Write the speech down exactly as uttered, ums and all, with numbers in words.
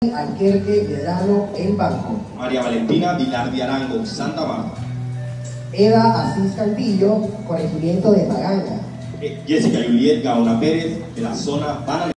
Alquerque Medrano en Banco. María Valentina Vilar de Arango, Santa Marta. Eva Asís Campillo, corregimiento de Paganga. Jessica Juliet Gaona Pérez, de la zona Bananera.